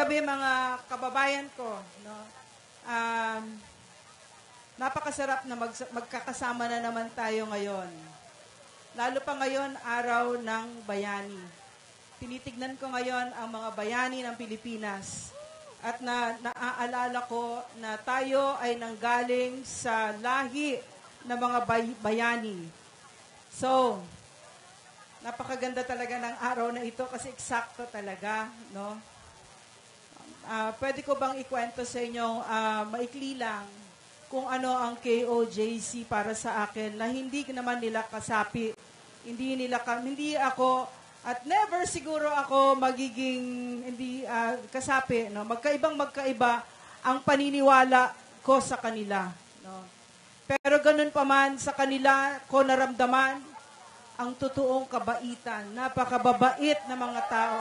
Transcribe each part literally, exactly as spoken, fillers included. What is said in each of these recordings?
gabi mga kababayan ko. No? Um, napakasarap na mag, magkakasama na naman tayo ngayon. Lalo pa ngayon, araw ng bayani. Tinitignan ko ngayon ang mga bayani ng Pilipinas. At na, naaalala ko na tayo ay nanggaling sa lahi ng mga bay, bayani. So, napakaganda talaga ng araw na ito kasi eksakto talaga, no? Uh, pwede ko bang ikwento sa inyo, uh, maikli lang, kung ano ang K O J C para sa akin na hindi naman nila kasapi. Hindi nila, hindi ako, at never siguro ako magiging hindi uh, kasapi. No? Magkaibang magkaiba ang paniniwala ko sa kanila. No? Pero ganun pa man, sa kanila ko naramdaman ang totoong kabaitan. Napakababait na mga tao.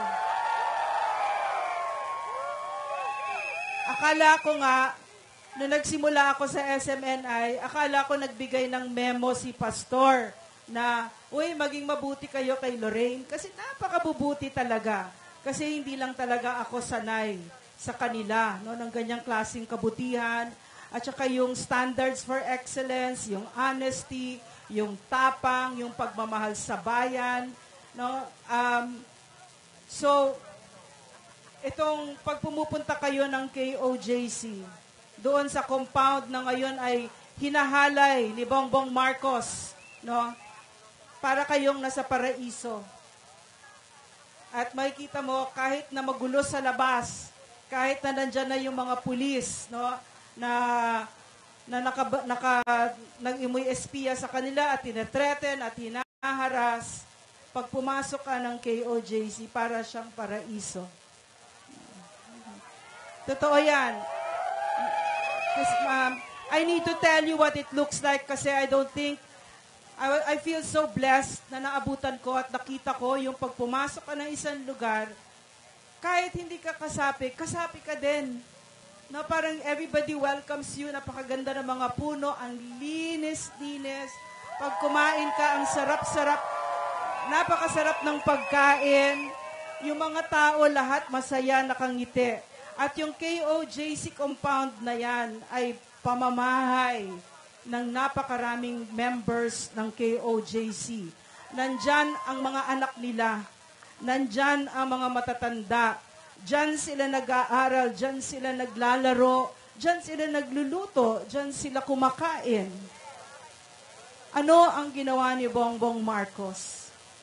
Akala ko nga, nung nagsimula ako sa S M N I, akala ko nagbigay ng memo si pastor na, uy, maging mabuti kayo kay Lorraine. Kasi napakabubuti talaga. Kasi hindi lang talaga ako sanay sa kanila, no, ng ganyang klaseng kabutihan. At saka yung standards for excellence, yung honesty, yung tapang, yung pagmamahal sa bayan. No? Um, so, itong pag pumupunta kayo ng K O J C, doon sa compound na ngayon ay hinahalay ni Bongbong Marcos, no? Para kayong nasa paraiso. At makikita mo, kahit na magulo sa labas, kahit na nandyan na yung mga pulis, no? Na, na naka, naka, nag-imoy espiya sa kanila at tinetreten at hinaharas, pag pumasok ka ng K O J C, para siyang paraiso. Totoo yan. Um, I need to tell you what it looks like kasi I don't think, I, I feel so blessed na naabutan ko at nakita ko yung pag pumasok ka ng isang lugar, kahit hindi ka kasapi, kasapi ka din. No, parang everybody welcomes you, napakaganda ng mga puno, ang linis-linis. Pag kumain ka, ang sarap-sarap, napakasarap ng pagkain. Yung mga tao, lahat masaya, nakangiti. At yung K O J C compound na yan ay pamamahay ng napakaraming members ng K O J C. Nandyan ang mga anak nila. Nandyan ang mga matatanda. Diyan sila nag-aaral, diyan sila naglalaro, diyan sila nagluluto, diyan sila kumakain. Ano ang ginawa ni Bongbong Marcos?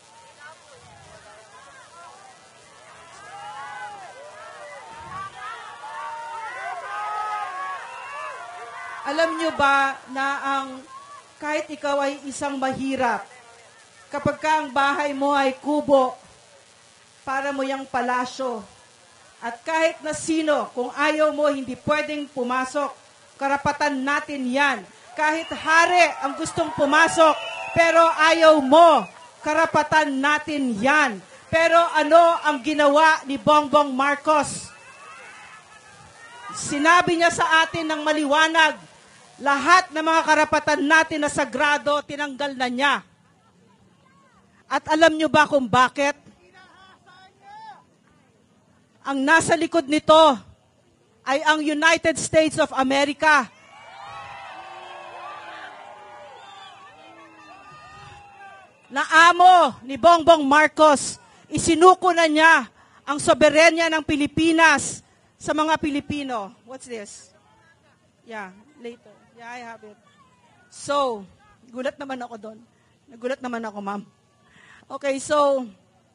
Alam nyo ba na ang kahit ikaw ay isang mahirap, kapag ka ang bahay mo ay kubo, para mo yung palasyo, at kahit na sino, kung ayaw mo, hindi pwedeng pumasok, karapatan natin yan. Kahit hari ang gustong pumasok, pero ayaw mo, karapatan natin yan. Pero ano ang ginawa ni Bongbong Marcos? Sinabi niya sa atin ng maliwanag, lahat ng mga karapatan natin na sagrado, tinanggal na niya. At alam niyo ba kung bakit? Ang nasa likod nito ay ang United States of America. Na amo ni Bongbong Marcos, isinuko na niya ang soberenya ng Pilipinas sa mga Pilipino. What's this? Yeah, later. Yeah, I have it. So, gulat naman ako doon. Nagulat naman ako, ma'am. Okay, so,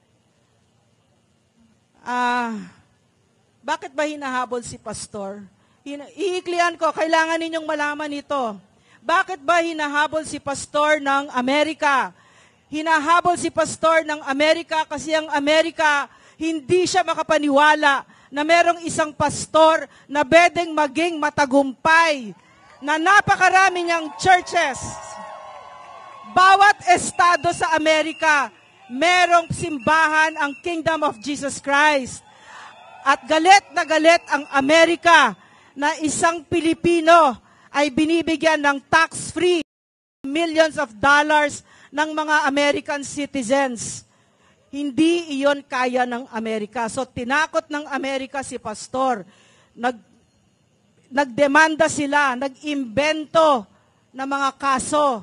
ah, uh, bakit ba hinahabol si pastor? Hina- Iiklian ko, kailangan ninyong malaman ito. Bakit ba hinahabol si pastor ng Amerika? Hinahabol si pastor ng Amerika kasi ang Amerika, hindi siya makapaniwala na merong isang pastor na bedeng maging matagumpay, na napakarami niyang churches. Bawat estado sa Amerika, merong simbahan ang Kingdom of Jesus Christ. At galit na galit ang Amerika na isang Pilipino ay binibigyan ng tax-free millions of dollars ng mga American citizens. Hindi iyon kaya ng Amerika. So tinakot ng Amerika si pastor. Nag, nagdemanda sila, nag-imbento ng mga kaso.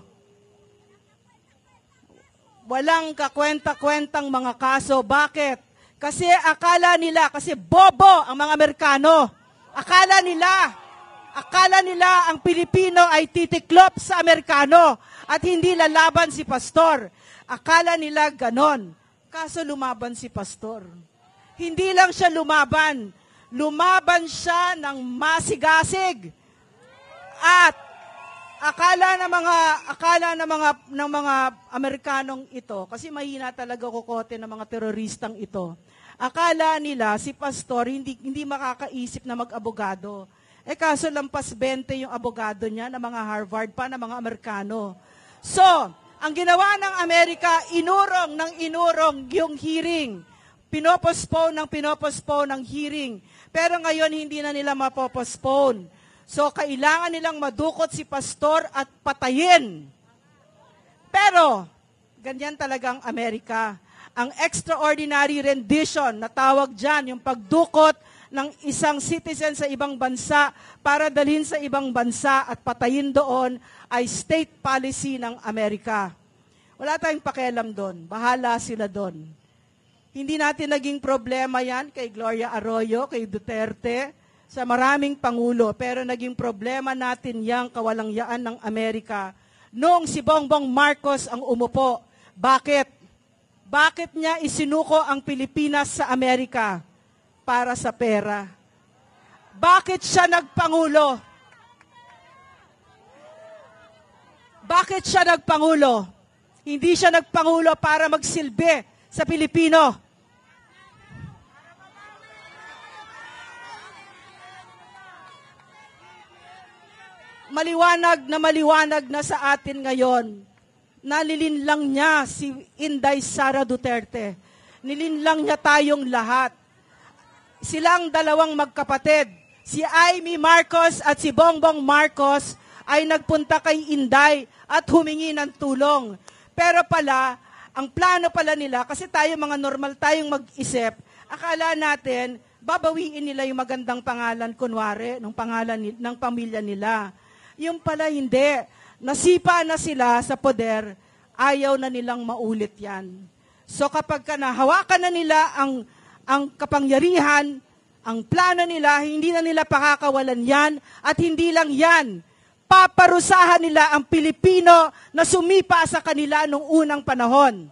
Walang kakwenta-kwentang mga kaso. Bakit? Kasi akala nila, kasi bobo ang mga Amerikano. Akala nila, akala nila ang Pilipino ay titiklop sa Amerikano at hindi lalaban si pastor. Akala nila ganon. Kaso lumaban si pastor. Hindi lang siya lumaban, lumaban siya ng masigasig. At akala ng mga akala ng mga ng mga Amerikanong ito, kasi mahina talaga kukote ng mga teroristang ito. Akala nila si pastor hindi hindi makakaisip na mag-abogado. Eh kaso lampas twenty yung abogado niya ng mga Harvard pa ng mga Amerikano. So, ang ginawa ng Amerika, inurong ng inurong yung hearing. Pinopospone ng pinopospone ng hearing. Pero ngayon hindi na nila mapopospone. So, kailangan nilang madukot si pastor at patayin. Pero, ganyan talagang Amerika. Ang extraordinary rendition, na tawag dyan, yung pagdukot ng isang citizen sa ibang bansa para dalhin sa ibang bansa at patayin doon, ay state policy ng Amerika. Wala tayong pakialam doon. Bahala sila doon. Hindi natin naging problema yan kay Gloria Arroyo, kay Duterte, sa maraming pangulo, pero naging problema natin yang kawalangyaan ng Amerika noong si Bongbong Marcos ang umupo. Bakit? Bakit niya isinuko ang Pilipinas sa Amerika? Para sa pera. Bakit siya nagpangulo? Bakit siya nagpangulo? Hindi siya nagpangulo para magsilbi sa Pilipino. Maliwanag na maliwanag na sa atin ngayon, nalilinlang niya si Inday Sara Duterte. Nilinlang niya tayong lahat. Silang dalawang magkapatid, si Amy Marcos at si Bongbong Marcos, ay nagpunta kay Inday at humingi ng tulong. Pero pala, ang plano pala nila, kasi tayo mga normal tayong mag-isip, akala natin, babawiin nila yung magandang pangalan, kunwari, ng pangalan ng pamilya nila. Yung pala hindi. Nasipa na sila sa poder, ayaw na nilang maulit yan. So kapag ka nahawakan na nila ang, ang kapangyarihan, ang plano nila, hindi na nila pakakawalan yan, at hindi lang yan, paparusahan nila ang Pilipino na sumipa sa kanila nung unang panahon.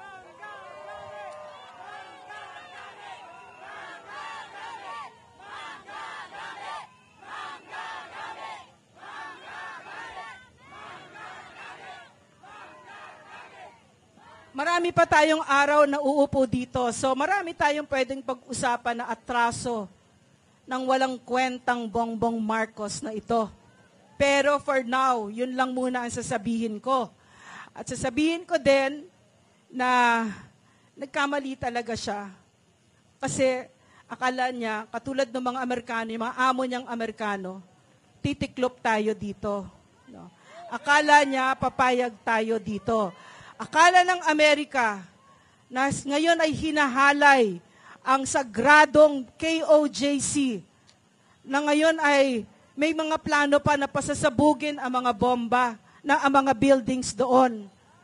Marami pa tayong araw na uupo dito. So marami tayong pwedeng pag-usapan na atraso ng walang kwentang Bongbong Marcos na ito. Pero for now, yun lang muna ang sasabihin ko. At sasabihin ko din na nagkamali talaga siya. Kasi akala niya, katulad ng mga Amerikano, yung mga amo niyang Amerikano, titiklop tayo dito. No? Akala niya, papayag tayo dito. Akala ng Amerika na ngayon ay hinahalay ang sagradong K O J C na ngayon ay may mga plano pa na pasasabugin ang mga bomba na ang mga buildings doon.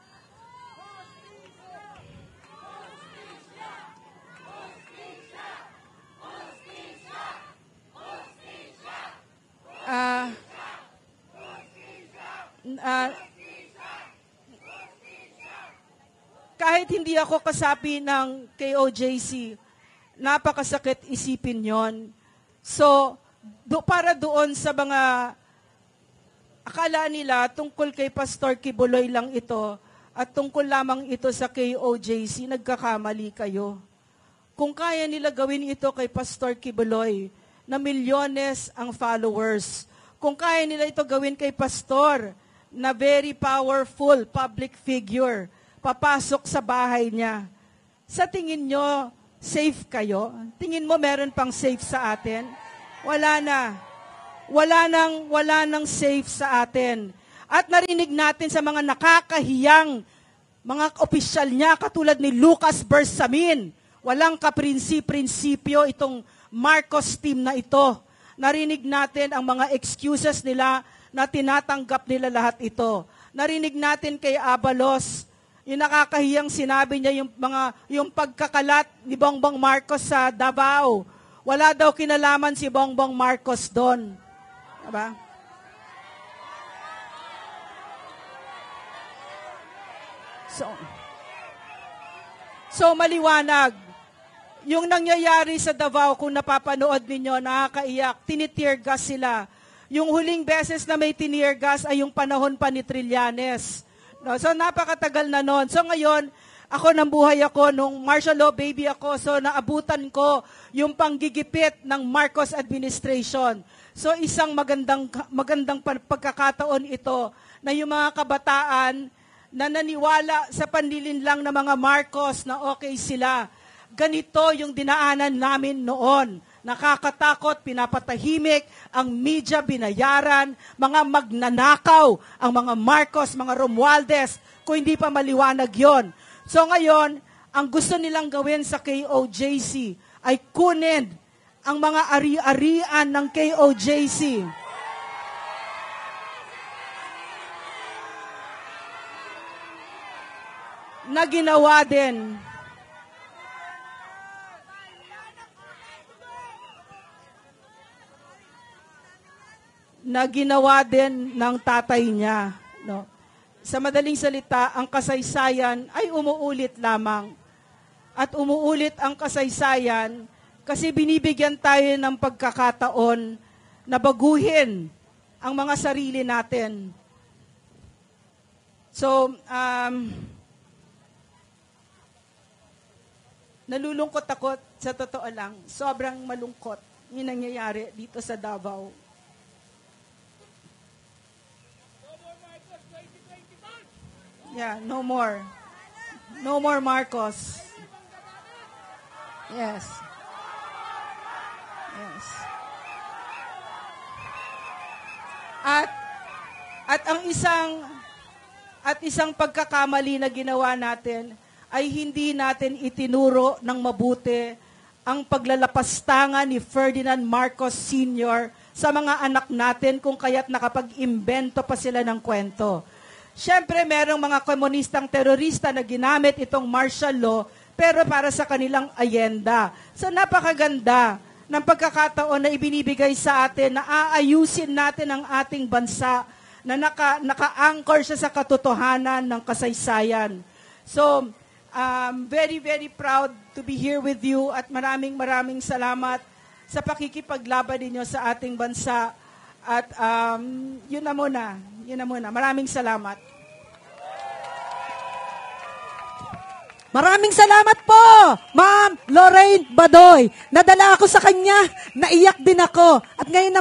Ah, uh, uh, kahit hindi ako kasapi ng K O J C, napakasakit isipin yon. So, do, para doon sa mga akala nila tungkol kay Pastor Kibuloy lang ito at tungkol lamang ito sa K O J C, nagkakamali kayo. Kung kaya nila gawin ito kay Pastor Kibuloy, na milyones ang followers, kung kaya nila ito gawin kay Pastor, na very powerful public figure, papasok sa bahay niya, sa tingin nyo, safe kayo? Tingin mo meron pang safe sa atin? Wala na. Wala nang, wala nang safe sa atin. At narinig natin sa mga nakakahiyang mga opisyal niya katulad ni Lucas Bersamin. Walang kaprinsi-prinsipyo itong Marcos team na ito. Narinig natin ang mga excuses nila na tinatanggap nila lahat ito. Narinig natin kay Abalos, yung nakakahiyang sinabi niya yung mga yung pagkakalat ni Bongbong Marcos sa Davao. Wala daw kinalaman si Bongbong Marcos doon. Diba? So, so maliwanag. Yung nangyayari sa Davao, kung napapanood ninyo, nakakaiyak, tinitear gas sila. Yung huling beses na may tinitear gas ay yung panahon pa ni Trillanes. No, so napakatagal na noon. So ngayon, ako nang buhay ako, nung martial law baby ako, so naabutan ko yung panggigipit ng Marcos administration. So isang magandang, magandang pagkakataon ito na yung mga kabataan na naniwala sa panlilinlang ng mga Marcos na okay sila. Ganito yung dinaanan namin noon. Nakakatakot, pinapatahimik, ang media binayaran, mga magnanakaw, ang mga Marcos, mga Romualdez, kung hindi pa maliwanag yon. So ngayon, ang gusto nilang gawin sa K O J C ay kunin ang mga ari-arian ng K O J C. Na ginawa din na ginawa din ng tatay niya. No? Sa madaling salita, ang kasaysayan ay umuulit lamang. At umuulit ang kasaysayan kasi binibigyan tayo ng pagkakataon na baguhin ang mga sarili natin. So, um, nalulungkot ako, sa totoo lang. Sobrang malungkot yung nangyayari dito sa Davao. Yeah, no more. No more Marcos. Yes. Yes. At at ang isang at isang pagkakamali na ginawa natin ay hindi natin itinuro ng mabuti ang paglalapastangan ni Ferdinand Marcos Senior sa mga anak natin kung kaya't nakapag-imbento pa sila ng kwento. Siyempre, merong mga komunistang terorista na ginamit itong martial law, pero para sa kanilang ayenda. So, napakaganda ng pagkakataon na ibinibigay sa atin na aayusin natin ang ating bansa na naka, naka-anchor siya sa katotohanan ng kasaysayan. So, um, very, very proud to be here with you at maraming maraming salamat sa pakikipaglaban ninyo sa ating bansa. At um, yun na muna. Yun na muna. Maraming salamat. Maraming salamat po, Ma'am Lorraine Badoy. Nadala ako sa kanya, naiyak din ako. At ngayon